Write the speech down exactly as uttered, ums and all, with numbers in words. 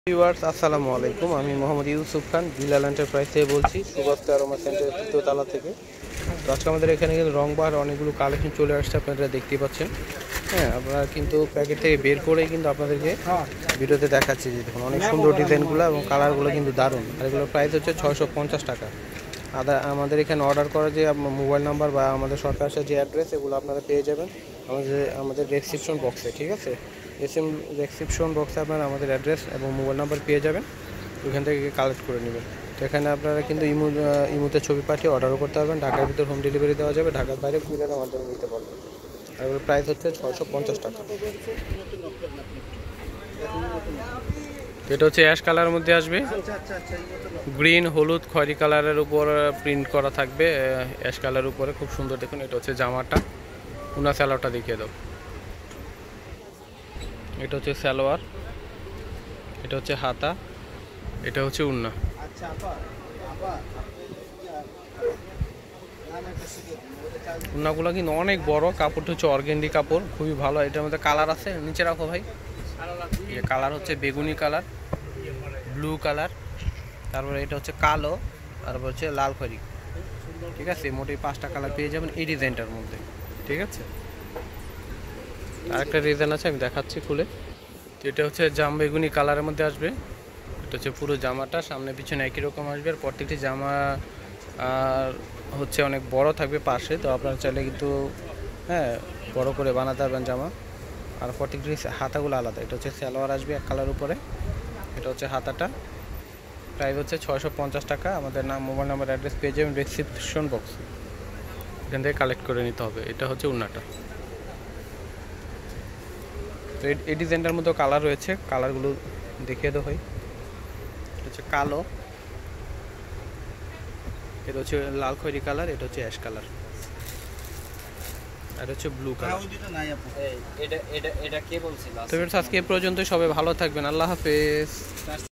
Viewers আসসালামু আলাইকুম। আমি মোহাম্মদ ইউসুফ খান বিলাল এন্টারপ্রাইজ থেকে বলছি, সুবাস্তা আরোমা সেন্টারের তৃতীয় তলা থেকে। তো আজকে আমাদের এখানে কিন্তু রংবাহার অনেকগুলো কালেকশন চলে আসছে, আপনারা দেখতেই পাচ্ছেন। হ্যাঁ, আপনারা কিন্তু প্যাকেট থেকে বের করেই কিন্তু আপনাদেরকে ভিডিওতে দেখাচ্ছি যে দেখুন অনেক সুন্দর ডিজাইনগুলো এবং কালারগুলো কিন্তু দারুণ। আর এগুলোর প্রাইস হচ্ছে ছয়শো পঞ্চাশ টাকা। আদা আমাদের এখানে অর্ডার করা যে মোবাইল নাম্বার বা আমাদের সরকারের যে অ্যাড্রেস, এগুলো আপনারা পেয়ে যাবেন আমাদের আমাদের রেসিপশন বক্সে। ঠিক আছে, এসএম রেসিপশন বক্সে আপনারা আমাদের অ্যাড্রেস এবং মোবাইল নাম্বার পেয়ে যাবেন, ওইখান থেকে কালেক্ট করে নেবেন। তো এখানে আপনারা কিন্তু ইমো ইমোতে ছবি পাঠিয়ে অর্ডারও করতে পারবেন। ঢাকার ভিতর হোম ডেলিভারি দেওয়া যাবে, ঢাকার বাইরে কুরিয়ারের মাধ্যমে নিতে পারবেন। আর এগুলোর প্রাইস হচ্ছে ছয়শো পঞ্চাশ টাকা। এটা হচ্ছে অ্যাশ কালারের মধ্যে আসবে, গ্রিন হলুদ খয়েরি কালারের উপর প্রিন্ট করা থাকবে অ্যাশ কালারের উপরে, খুব সুন্দর। দেখুন এটা হচ্ছে জামাটা, উনা স্যালোয়ারটা দেখিয়ে দাও। এটা হচ্ছে সালোয়ার, এটা হচ্ছে হাতা, এটা হচ্ছে উন্না। উন্নাগুলো কিন্তু অনেক বড়, কাপড়টা হচ্ছে অর্গেন্ডি কাপড়, খুবই ভালো। এটার মধ্যে কালার আছে, নিচে রাখো ভাই। এই কালার হচ্ছে বেগুনি কালার, ব্লু কালার, তারপরে এটা হচ্ছে কালো, তারপর হচ্ছে লাল খয়েরি। ঠিক আছে, মোটামুটি পাঁচটা কালার পেয়ে যাবেন এই ডিজাইনটার মধ্যে। ঠিক আছে, আরেকটা ডিজাইন আছে, আমি দেখাচ্ছি খুলে। এটা হচ্ছে জাম বেগুনি কালারের মধ্যে আসবে। এটা হচ্ছে পুরো জামাটা সামনে পিছনে একই রকম আসবে, আর প্রত্যেকটি জামা আর হচ্ছে অনেক বড় থাকবে পাশে। তো আপনারা চাইলে কিন্তু হ্যাঁ বড় করে বানাতে পারবেন জামা। আর প্রত্যেকটি হাতাগুলো আলাদা। এটা হচ্ছে সালোয়ার আসবে এক কালার উপরে, এটা হচ্ছে হাতাটা। প্রাইস হচ্ছে ছয়শো পঞ্চাশ টাকা। আমাদের নাম, মোবাইল নাম্বার, অ্যাড্রেস পেয়ে যাবেন রেসিপশন বক্স, এখান থেকে কালেক্ট করে নিতে হবে। এটা হচ্ছে উন্নাটা। তো এই ডিজাইনটার মধ্যে কালার রয়েছে, কালারগুলো দেখিয়ে দেওয়া হয়। এটা হচ্ছে কালো, এটা হচ্ছে লাল খয়েরি কালার, এটা হচ্ছে অ্যাশ কালার, আর হচ্ছে ব্লু কালার। তো আজকে এ পর্যন্ত, সবাই ভালো থাকবেন, আল্লাহ হাফেজ।